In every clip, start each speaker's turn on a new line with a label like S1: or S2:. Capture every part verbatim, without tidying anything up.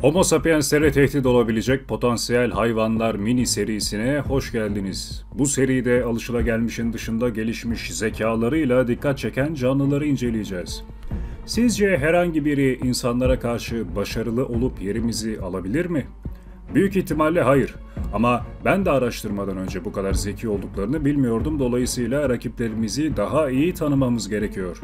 S1: Homo sapienslere tehdit olabilecek potansiyel hayvanlar mini serisine hoş geldiniz. Bu seride alışılagelmişin dışında gelişmiş zekalarıyla dikkat çeken canlıları inceleyeceğiz. Sizce herhangi biri insanlara karşı başarılı olup yerimizi alabilir mi? Büyük ihtimalle hayır. Ama ben de araştırmadan önce bu kadar zeki olduklarını bilmiyordum. Dolayısıyla rakiplerimizi daha iyi tanımamız gerekiyor.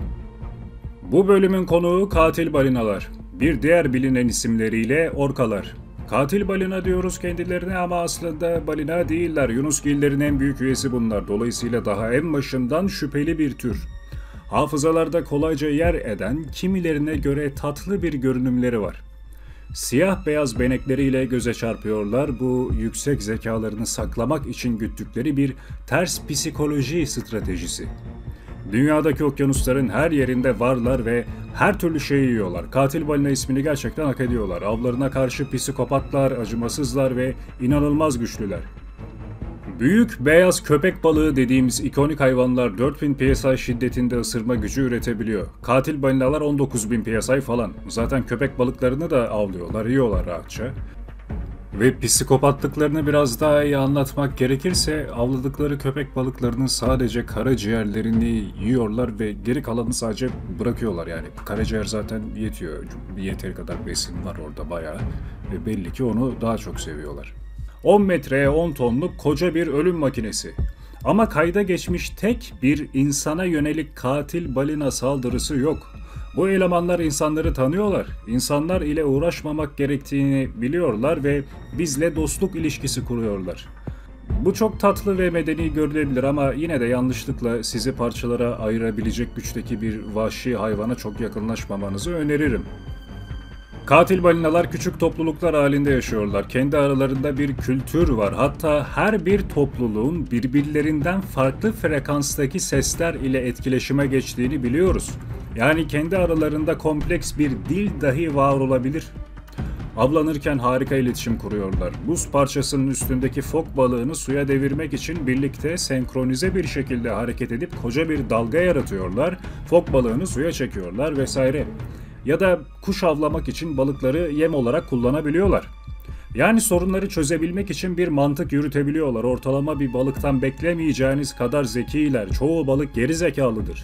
S1: Bu bölümün konuğu katil balinalar. Bir diğer bilinen isimleriyle orkalar. Katil balina diyoruz kendilerine ama aslında balina değiller. Yunusgillerin en büyük üyesi bunlar. Dolayısıyla daha en başından şüpheli bir tür. Hafızalarda kolayca yer eden, kimilerine göre tatlı bir görünümleri var. Siyah beyaz benekleriyle göze çarpıyorlar. Bu yüksek zekalarını saklamak için güttükleri bir ters psikoloji stratejisi. Dünyadaki okyanusların her yerinde varlar ve her türlü şeyi yiyorlar. Katil balina ismini gerçekten hak ediyorlar. Avlarına karşı psikopatlar, acımasızlar ve inanılmaz güçlüler. Büyük beyaz köpek balığı dediğimiz ikonik hayvanlar dört bin P S I şiddetinde ısırma gücü üretebiliyor. Katil balinalar on dokuz bin P S I falan. Zaten köpek balıklarını da avlıyorlar, yiyorlar rahatça. Ve psikopatlıklarını biraz daha iyi anlatmak gerekirse avladıkları köpek balıklarının sadece karaciğerlerini yiyorlar ve geri kalanını sadece bırakıyorlar. Yani karaciğer zaten yetiyor. Yeteri kadar besin var orada bayağı ve belli ki onu daha çok seviyorlar. on metreye on tonluk koca bir ölüm makinesi. Ama kayda geçmiş tek bir insana yönelik katil balina saldırısı yok. Bu elemanlar insanları tanıyorlar. İnsanlar ile uğraşmamak gerektiğini biliyorlar ve bizle dostluk ilişkisi kuruyorlar. Bu çok tatlı ve medeni görülebilir ama yine de yanlışlıkla sizi parçalara ayırabilecek güçteki bir vahşi hayvana çok yakınlaşmamanızı öneririm. Katil balinalar küçük topluluklar halinde yaşıyorlar. Kendi aralarında bir kültür var. Hatta her bir topluluğun birbirlerinden farklı frekanstaki sesler ile etkileşime geçtiğini biliyoruz. Yani kendi aralarında kompleks bir dil dahi var olabilir. Avlanırken harika iletişim kuruyorlar. Buz parçasının üstündeki fok balığını suya devirmek için birlikte senkronize bir şekilde hareket edip koca bir dalga yaratıyorlar. Fok balığını suya çekiyorlar vesaire. Ya da kuş avlamak için balıkları yem olarak kullanabiliyorlar. Yani sorunları çözebilmek için bir mantık yürütebiliyorlar. Ortalama bir balıktan beklemeyeceğiniz kadar zekiler. Çoğu balık geri zekalıdır.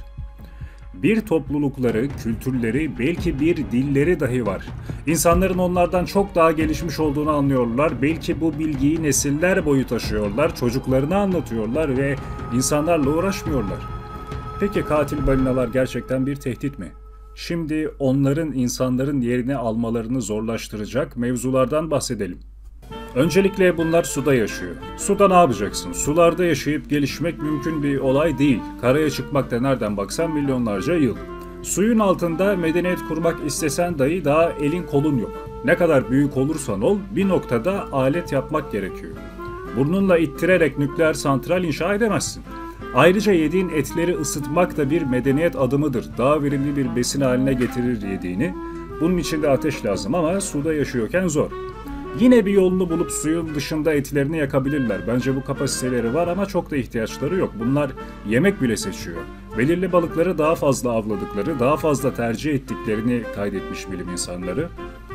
S1: Bir toplulukları, kültürleri, belki bir dilleri dahi var. İnsanların onlardan çok daha gelişmiş olduğunu anlıyorlar. Belki bu bilgiyi nesiller boyu taşıyorlar, çocuklarına anlatıyorlar ve insanlarla uğraşmıyorlar. Peki katil balinalar gerçekten bir tehdit mi? Şimdi onların insanların yerini almalarını zorlaştıracak mevzulardan bahsedelim. Öncelikle bunlar suda yaşıyor. Suda ne yapacaksın? Sularda yaşayıp gelişmek mümkün bir olay değil. Karaya çıkmak da nereden baksan milyonlarca yıl. Suyun altında medeniyet kurmak istesen dahi daha elin kolun yok. Ne kadar büyük olursan ol bir noktada alet yapmak gerekiyor. Burnunla ittirerek nükleer santral inşa edemezsin. Ayrıca yediğin etleri ısıtmak da bir medeniyet adımıdır. Daha verimli bir besin haline getirir yediğini. Bunun için de ateş lazım ama suda yaşıyorken zor. Yine bir yolunu bulup suyun dışında etlerini yakabilirler. Bence bu kapasiteleri var ama çok da ihtiyaçları yok. Bunlar yemek bile seçiyor. Belirli balıkları daha fazla avladıkları, daha fazla tercih ettiklerini kaydetmiş bilim insanları.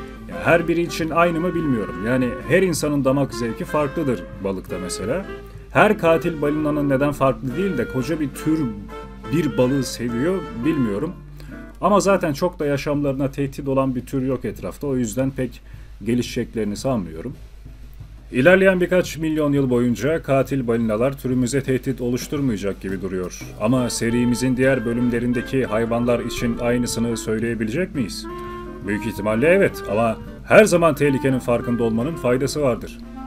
S1: Her biri için aynı mı bilmiyorum. Yani her insanın damak zevki farklıdır balıkta mesela. Her katil balinanın neden farklı değil de koca bir tür bir balığı seviyor bilmiyorum. Ama zaten çok da yaşamlarına tehdit olan bir tür yok etrafta. O yüzden pek gelişeceklerini sanmıyorum. İlerleyen birkaç milyon yıl boyunca katil balinalar türümüze tehdit oluşturmayacak gibi duruyor. Ama serimizin diğer bölümlerindeki hayvanlar için aynısını söyleyebilecek miyiz? Büyük ihtimalle evet ama her zaman tehlikenin farkında olmanın faydası vardır.